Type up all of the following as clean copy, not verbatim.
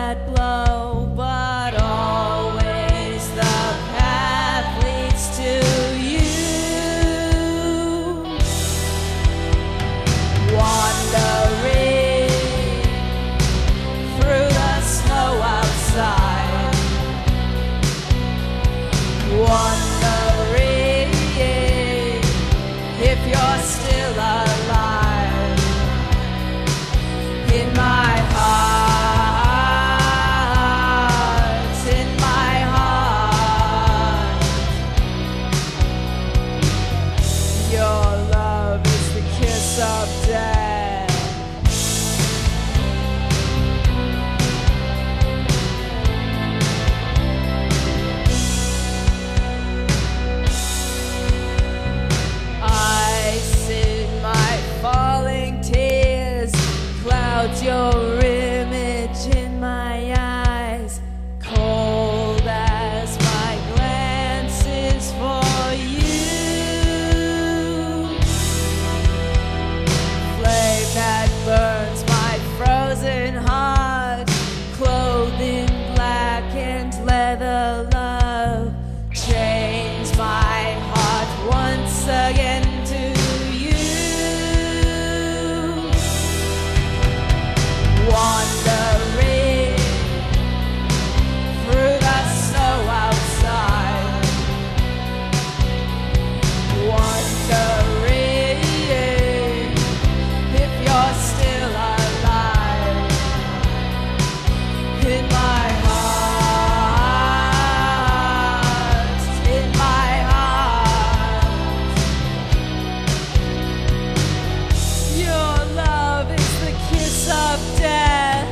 that blow, but always the path leads to you. Wandering through the snow outside, wondering if you're still alive. In my heart, in my heart, your love is the kiss of death. Ice in my falling tears clouds your image in my eyes, cold as my glances for you. Flame that burns my frozen heart, clothed in black and leather love, chains my heart once again to you. Wandering through the snow outside, wondering if you're still alive. In my heart, in my heart, your love is the kiss of death.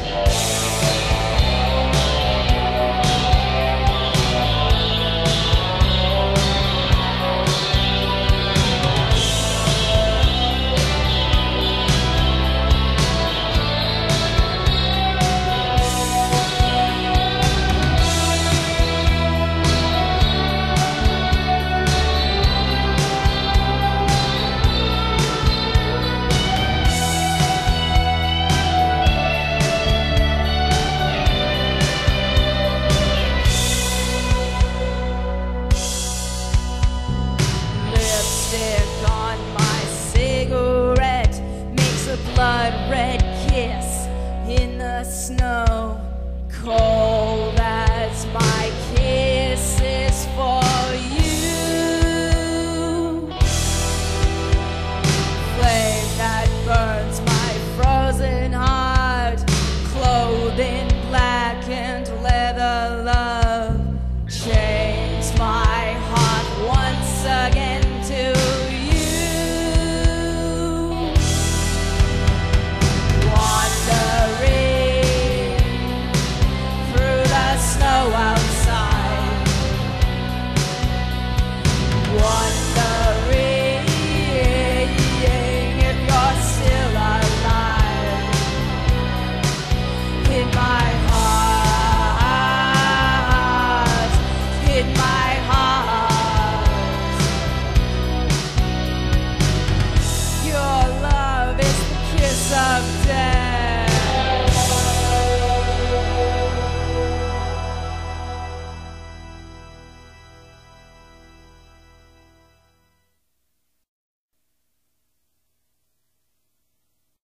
Lipstick on my cigarette makes a blood red kiss in the snow, cold